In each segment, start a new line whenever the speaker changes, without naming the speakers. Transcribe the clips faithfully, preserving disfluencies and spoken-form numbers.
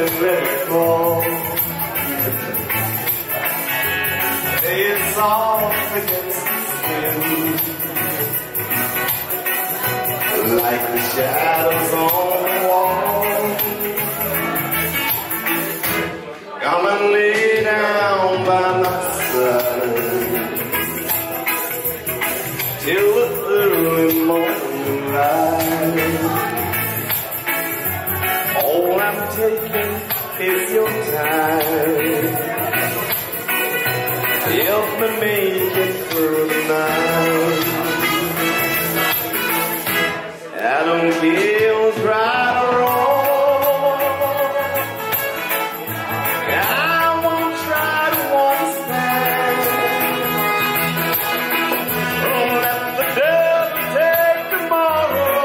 and let it fall. It's all against the skin, like the shadows on the wall. Come and lay down by my side till the early morning light. All I'm taking is your time. Help me make it through the night. I don't care what's right or wrong. I won't try to understand. Oh, let the devil take tomorrow.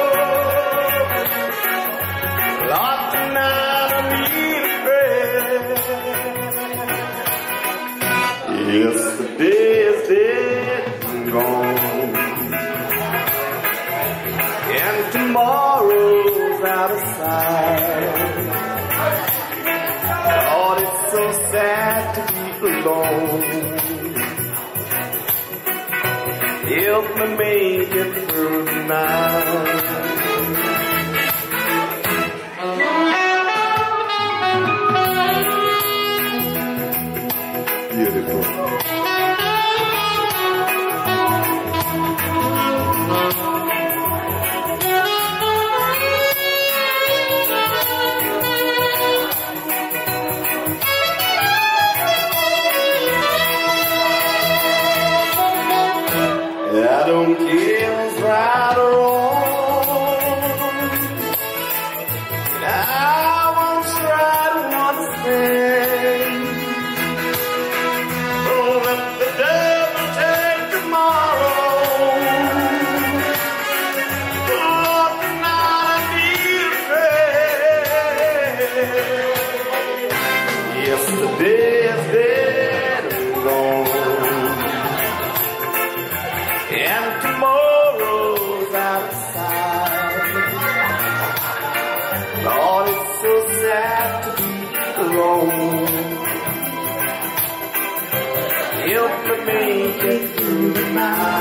Lord, tonight I need a prayer. Yesterday is dead and gone, and tomorrow's out of sight. Lord, it's so sad to be alone. Help me make it through the night. Beautiful. I don't care what's right or wrong. I won't try to understand. Oh, let the devil take tomorrow. Oh, tonight I need a prayer. Yesterday is dead and gone, and tomorrow's outside. Lord, it's so sad to be alone. Help me make it through the night.